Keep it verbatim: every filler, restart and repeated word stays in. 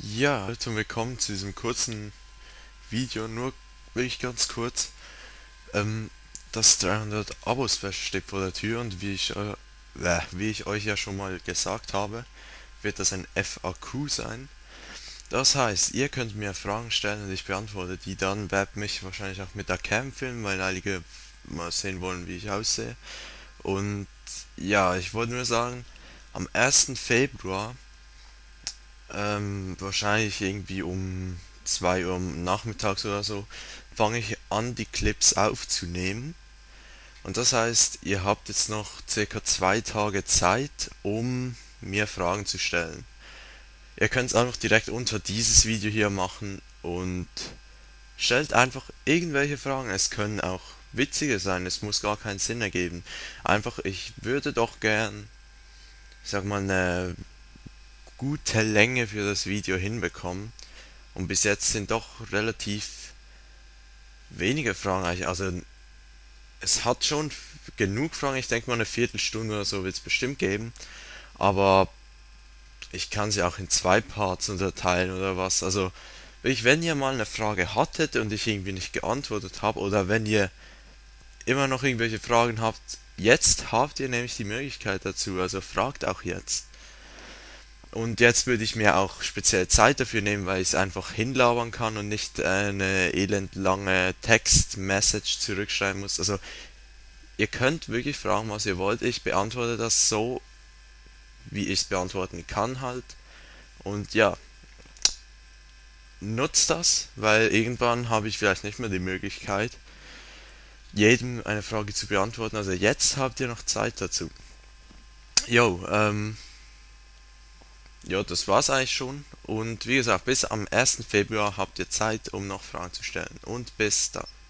Ja, hallo und willkommen zu diesem kurzen Video, nur wirklich ganz kurz. Ähm, Das dreihundert Abo-Special steht vor der Tür und wie ich, äh, äh, wie ich euch ja schon mal gesagt habe, wird das ein F A Q sein. Das heißt, ihr könnt mir Fragen stellen und ich beantworte die dann, werde mich wahrscheinlich auch mit der Cam filmen, weil einige mal sehen wollen, wie ich aussehe. Und ja, ich wollte nur sagen, am ersten Februar Ähm, wahrscheinlich irgendwie um zwei Uhr nachmittags oder so, fange ich an, die Clips aufzunehmen. Und das heißt, ihr habt jetzt noch circa zwei Tage Zeit, um mir Fragen zu stellen. Ihr könnt es einfach direkt unter dieses Video hier machen und stellt einfach irgendwelche Fragen. Es können auch witzige sein, es muss gar keinen Sinn ergeben. Einfach, ich würde doch gern, ich sag mal, eine gute Länge für das Video hinbekommen. Und bis jetzt sind doch relativ wenige Fragen eigentlich. Also es hat schon genug Fragen. Ich denke mal eine Viertelstunde oder so wird es bestimmt geben. Aber ich kann sie auch in zwei Parts unterteilen oder was. Also ich, wenn ihr mal eine Frage hattet und ich irgendwie nicht geantwortet habe oder wenn ihr immer noch irgendwelche Fragen habt, jetzt habt ihr nämlich die Möglichkeit dazu. Also fragt auch jetzt. Und jetzt würde ich mir auch speziell Zeit dafür nehmen, weil ich es einfach hinlabern kann und nicht äh, eine elendlange Text-Message zurückschreiben muss. Also ihr könnt wirklich fragen, was ihr wollt. Ich beantworte das so, wie ich es beantworten kann halt. Und ja, nutzt das, weil irgendwann habe ich vielleicht nicht mehr die Möglichkeit, jedem eine Frage zu beantworten. Also jetzt habt ihr noch Zeit dazu. Jo, ähm, ja, das war's eigentlich schon. Und wie gesagt, bis am ersten Februar habt ihr Zeit, um noch Fragen zu stellen. Und bis dann.